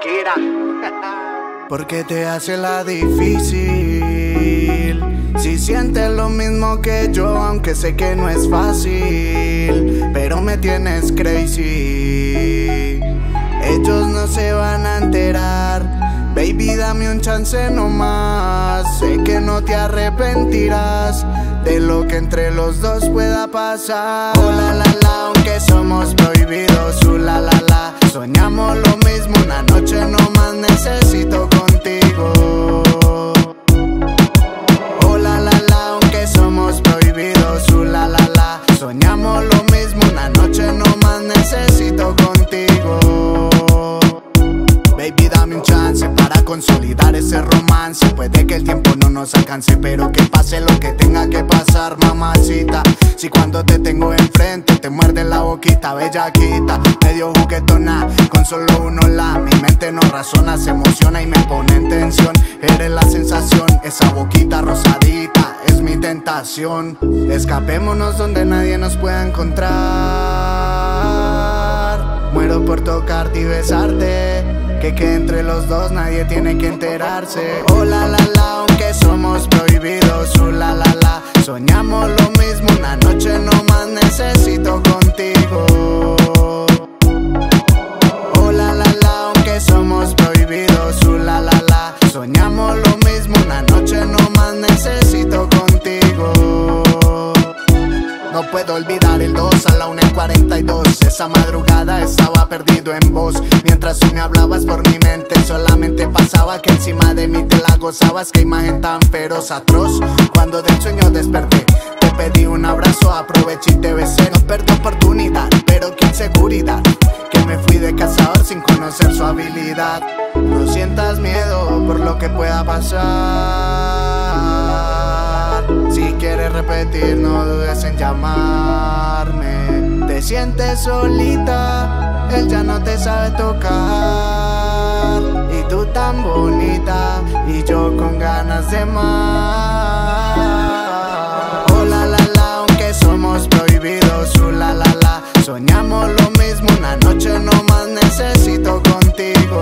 Kira. Porque te hace la difícil. Si sientes lo mismo que yo, aunque sé que no es fácil, pero me tienes crazy. Ellos no se van a enterar. Baby, dame un chance nomás. Sé que no te arrepentirás de lo que entre los dos pueda pasar. Oh la la la, aunque somos prohibidos, la la la. Soñamos lo mismo, una noche nomás necesito contigo. Oh la la la, aunque somos prohibidos, la la la. Soñamos lo mismo, una noche nomás necesito contigo. Baby, dame un chance para consolidar ese romance. Puede que el tiempo no nos alcance, pero que pase lo que tenga que pasar, mamacita. Si cuando te tengo enfrente te muerde la boquita, bellaquita, medio juguetona, con solo uno mi mente no razona, se emociona y me pone en tensión. Eres la sensación, esa boquita rosadita es mi tentación. Escapémonos donde nadie nos pueda encontrar. Muero por tocarte y besarte, que entre los dos nadie tiene que enterarse. Oh la la la, aunque somos prohibidos, la la la. Soñamos lo mismo, una noche nomás necesito contigo. Oh la la la, aunque somos prohibidos, la la la. Soñamos lo mismo, una noche nomás necesito contigo. No puedo olvidar el 2 a la 1:42. Esa madrugada estaba perdido en vos. Mientras tú me hablabas por mi mente, solamente pasaba que encima de mí te la gozabas. Qué imagen tan feroz, atroz. Cuando del sueño desperté, te pedí un abrazo, aproveché y te besé. No perdí oportunidad, pero qué inseguridad, que me fui de cazador sin conocer su habilidad. No sientas miedo por lo que pueda pasar. Si quieres repetir, no dudes en llamarme. Te sientes solita, él ya no te sabe tocar. Y tú tan bonita, y yo con ganas de más. Oh la la la, aunque somos prohibidos, la la la. Soñamos lo mismo, una noche nomás necesito contigo.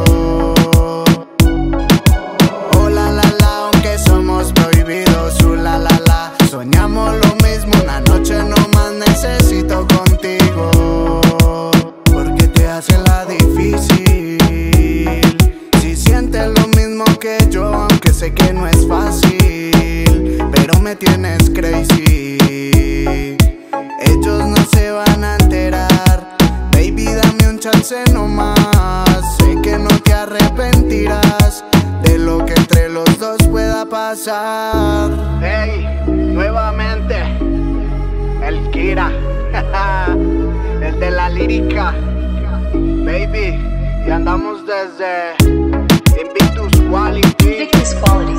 Oh la la la, aunque somos prohibidos, la la la. Soñamos lo mismo, una noche nomás necesito contigo. Porque te hace la difícil. Si sientes lo mismo que yo, aunque sé que no es fácil, pero me tienes crazy. Ellos no se van a enterar. Baby, dame un chance nomás. Sé que no te arrepentirás de lo que entre los dos pueda pasar. Hey, nuevamente, el Kira, el de la lírica, baby, y andamos desde Invictus Quality.